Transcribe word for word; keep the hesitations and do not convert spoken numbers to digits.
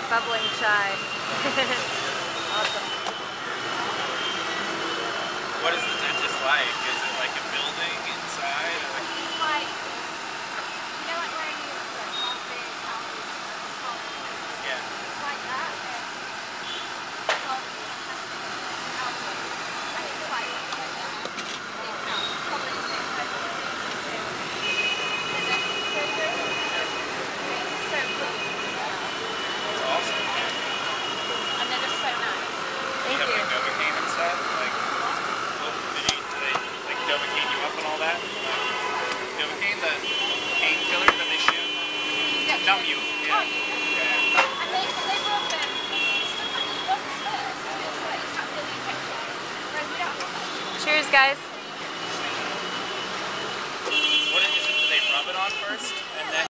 bubbling chai. Awesome. What is the dentist like? Is it like a building inside? Or like Like, you know, like where you like all big houses, small houses. yeah. It's like that. It's all fantastic houses, and it's quite like that. Big house, probably the same size as the And then it's so good. It's so cool. That's awesome. And they're just so nice. Do you Thank have you. like Novocaine and stuff? Like, well, did you, do they like Novocaine you up and all that? Novocaine, the painkiller that they shoot to numb you. Yeah. Oh, Yeah. and they, they brought them stuff like the bugs first. So it's like, it's not really injected. Whereas we don't have that. Cheers, guys.